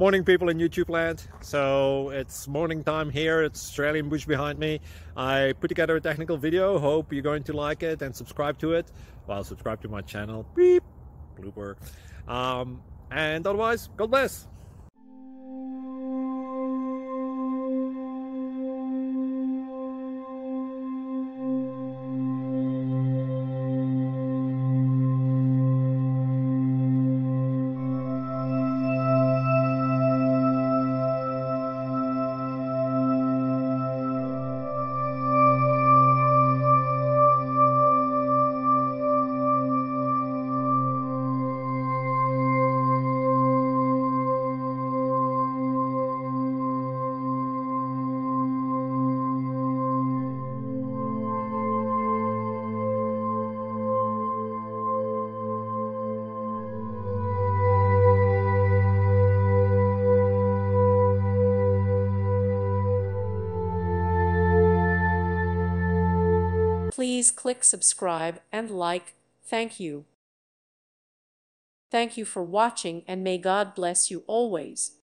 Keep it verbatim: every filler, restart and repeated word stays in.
Morning, people in YouTube land. So it's morning time here. It's Australian bush behind me. I put together a technical video. Hope you're going to like it and subscribe to it. Well, subscribe to my channel. Beep. Blooper. Um, and otherwise, God bless. Please click subscribe and like. Thank you. Thank you for watching, and may God bless you always.